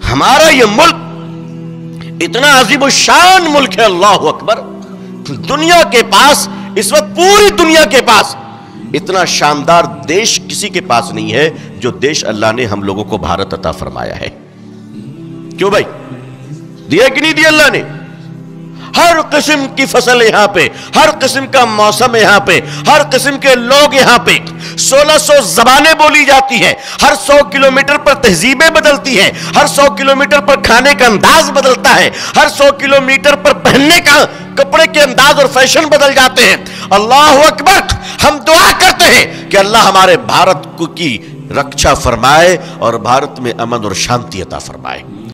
हमारा ये मुल्क इतना अजीब शान मुल्क है, अल्लाह अकबर। दुनिया के पास इस वक्त, पूरी दुनिया के पास इतना शानदार देश किसी के पास नहीं है जो देश अल्लाह ने हम लोगों को भारत अता फरमाया है। क्यों भाई, दिया कि नहीं दिया अल्लाह ने? हर किस्म की फसल यहां पे, हर किस्म का मौसम यहां पे, हर किस्म के लोग यहां पे, 1600 जबानें बोली जाती है, हर 100 किलोमीटर पर तहजीबें बदलती है, हर 100 किलोमीटर पर खाने का अंदाज बदलता है, हर 100 किलोमीटर पर पहनने का कपड़े के अंदाज और फैशन बदल जाते हैं। अल्लाह अकबर। हम दुआ करते हैं कि अल्लाह हमारे भारत की रक्षा फरमाए और भारत में अमन और शांति अता फरमाए।